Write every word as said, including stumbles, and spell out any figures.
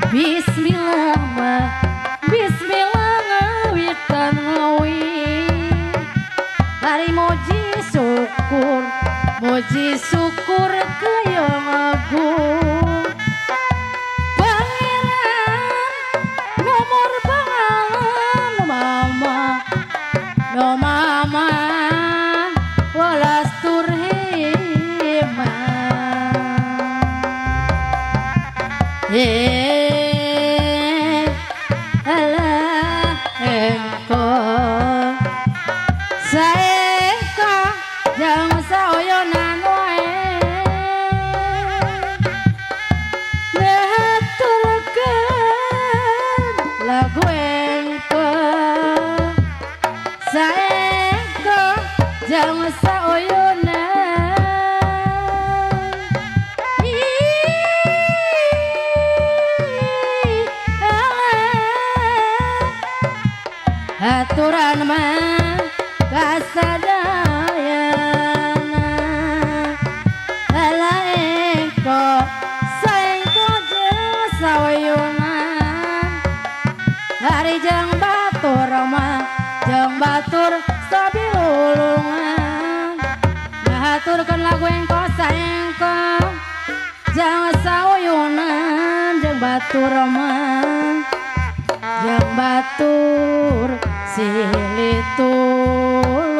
Bismillah mah Bismillah ngawitan ngawi Hari muji syukur muji syukur ke yang agung Pangeran nomor pangalan no mama no mama walas turhima yeah. Aturan mah kasadayana alaeko saengko jeung sawayunan hari jeung batur mah jeung batur sabilulungan ngahaturkeun lagu engko saengko jeung sawayunan jeung batur mah jeung batur silitul